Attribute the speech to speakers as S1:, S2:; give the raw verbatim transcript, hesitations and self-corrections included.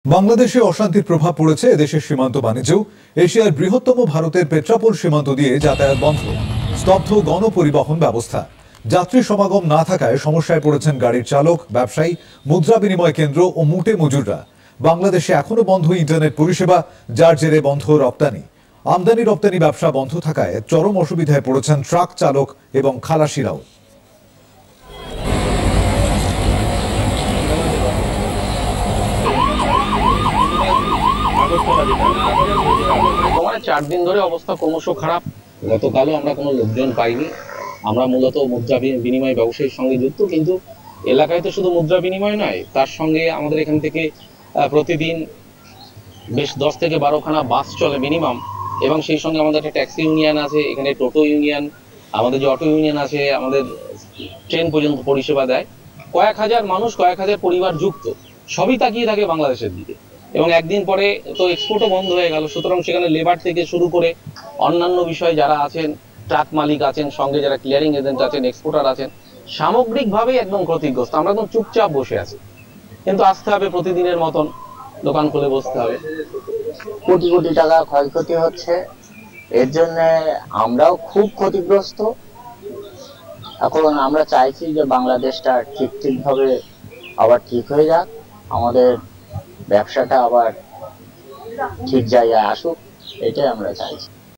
S1: বাংলাদেশে অশান্তির প্রভাব পড়েছে এদেশের সীমান্ত বাণিজ্যেও। এশিয়ার বৃহত্তম ভারতের পেট্রাপোল সীমান্ত দিয়ে যাতায়াত বন্ধ, স্তব্ধ গণপরিবহন ব্যবস্থা। যাত্রী সমাগম না থাকায় সমস্যায় পড়েছেন গাড়ির চালক, ব্যবসায়ী, মুদ্রা বিনিময় কেন্দ্র ও মুটে মজুররা। বাংলাদেশে এখনো বন্ধ ইন্টারনেট পরিষেবা, যার জেরে বন্ধ রপ্তানি। আমদানি রপ্তানি ব্যবসা বন্ধ থাকায় চরম অসুবিধায় পড়েছেন ট্রাক চালক এবং খালাসিরাও।
S2: চার দিন ধরে অবস্থা ক্রমশ খারাপ। গতকালও আমরা কোনো লোকজন পাইনি। আমরা মূলত মুদ্রা বিনিময় ব্যবসায়ীর সঙ্গে যুক্ত, কিন্তু এলাকায় তো শুধু মুদ্রা বিনিময় নয়, তার সঙ্গে আমাদের এখান থেকে প্রতিদিন বেশ দশ থেকে বারোখানা বাস চলে মিনিমাম, এবং সেই সঙ্গে আমাদের একটা ট্যাক্সি ইউনিয়ন আছে, এখানে টোটো ইউনিয়ন, আমাদের যে অটো ইউনিয়ন আছে, আমাদের ট্রেন পর্যন্ত পরিষেবা দেয়। কয়েক হাজার মানুষ, কয়েক হাজার পরিবার যুক্ত, সবই তাকিয়ে থাকে বাংলাদেশের দিকে। এবং একদিন পরে তো এক্সপোর্টও বন্ধ হয়ে গেল, সুতরাং সেখানে লেবার থেকে শুরু করে অন্যান্য বিষয় যারা আছেন, ট্রাক মালিক আছেন, সঙ্গে যারা ক্লিয়ারিং এজেন্ট আছেন, এক্সপোর্টার আছেন, সামগ্রিকভাবেই একদম ক্ষতিগ্রস্ত। আমরা একদম চুপচাপ বসে আছি, কিন্তু আসতে হবে, প্রতিদিনের মতন দোকান খুলে বসতে হবে।
S3: কোটি কোটি টাকা ক্ষয়ক্ষতি হচ্ছে, এর জন্য আমরাও খুব ক্ষতিগ্রস্ত। এখন আমরা চাইছি যে বাংলাদেশটা ঠিক ঠিকভাবে আবার ঠিক হয়ে যাক, আমাদের ব্যবসাটা আবার ঠিক জায়গায় আসুক, এটাই আমরা চাইছি।